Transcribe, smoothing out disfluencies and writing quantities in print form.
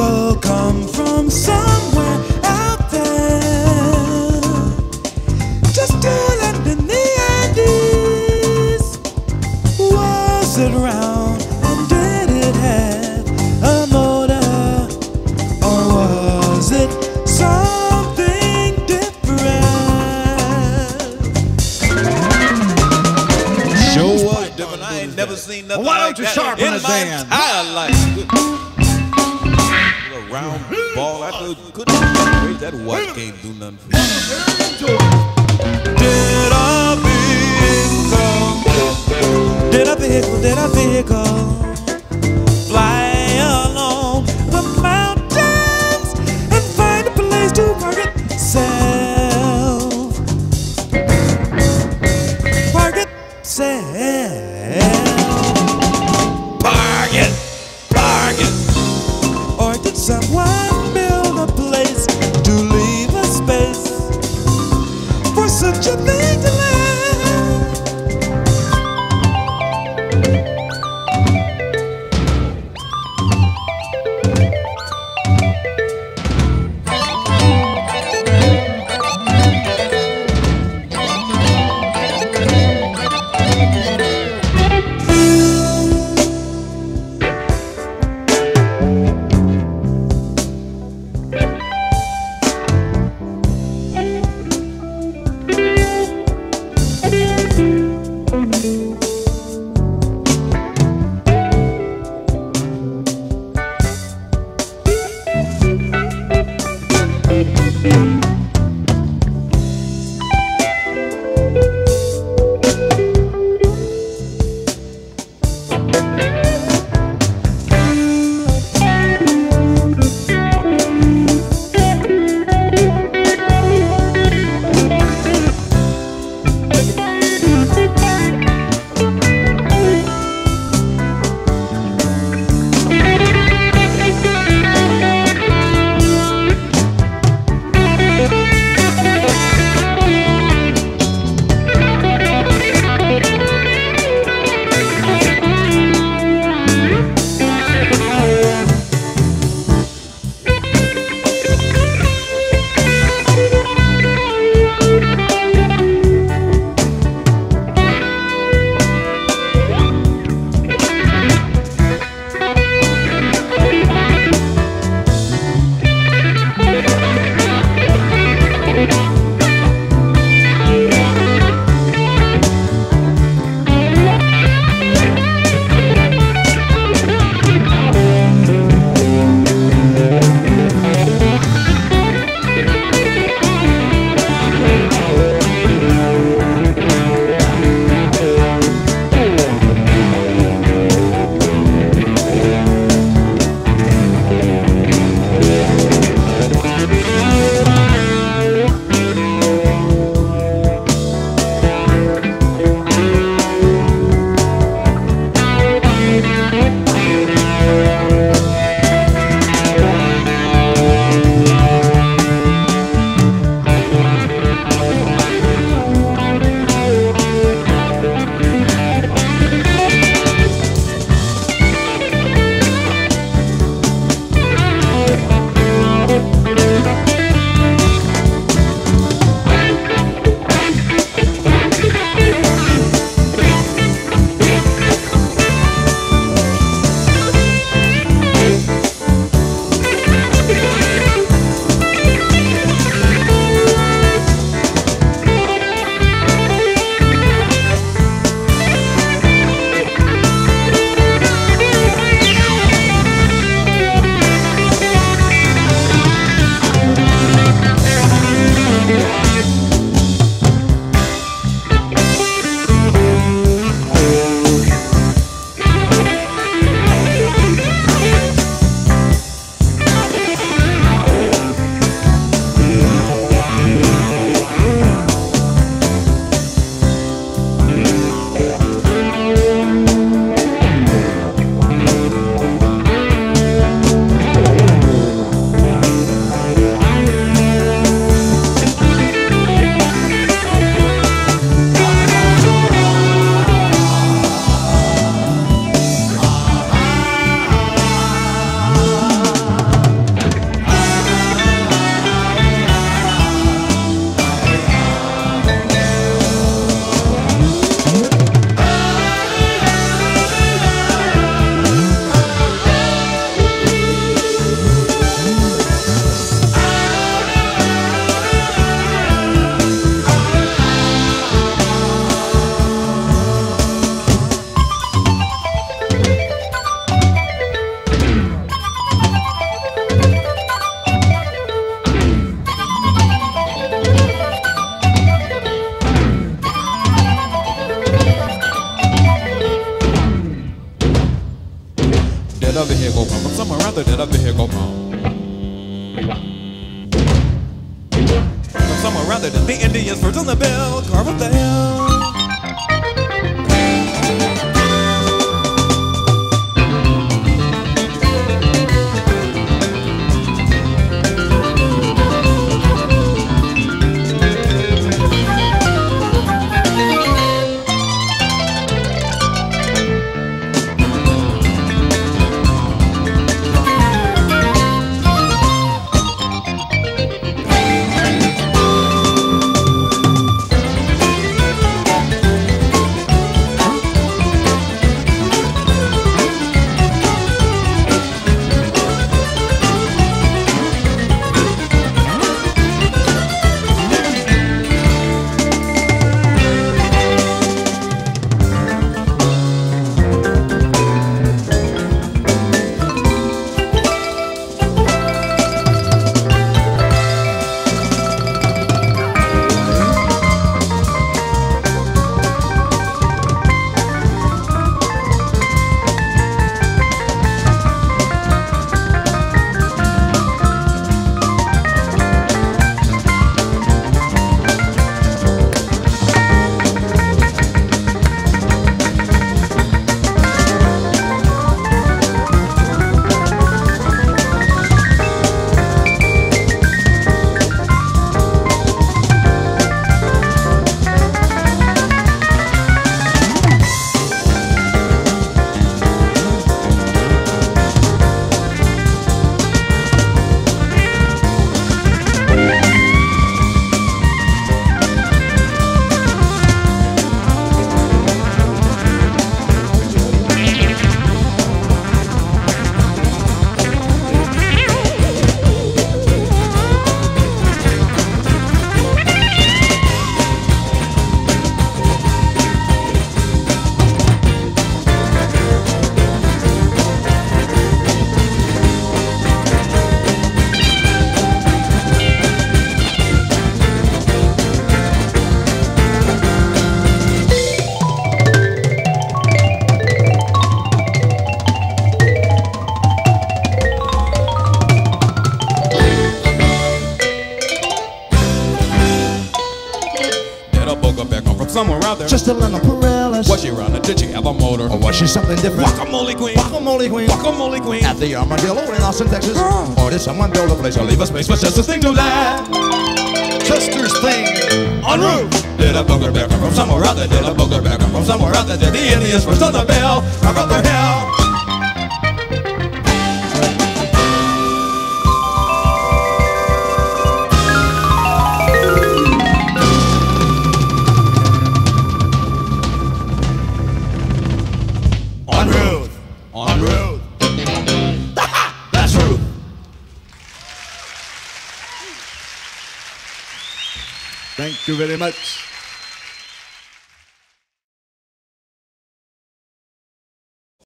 vehicle come from somewhere out there? Just to land in the Andes. Was it round and did it have a motor? Or was it something different? Sure was different. I ain't never seen nothing like that in my entire life. A round ball. I thought, goodness gracious, that watch can't do nothing for you. Did a vehicle fly along the mountains and find a place to park itself? Park itself. Park it, park it. Or did someone build a place to leave a space for such a thing to land? rather did a vehicle come. From somewhere rather than the Indians first on the bell, Carbondale. Somewhere out there. Just a little perilous. Was she running? Did she have a motor? Or was she something different? Guacamole queen. Guacamole queen. Guacamole queen. At the Armadillo in Austin, Texas. Or did someone build a place or leave a space for Chester's thing to land? Chester's thing en route. Did a booger bear come from somewhere out there? Did a booger bear come from somewhere out there? Did the Indians first on the bell? Our brother hell. On Ruth. That's Ruth. Thank you very much.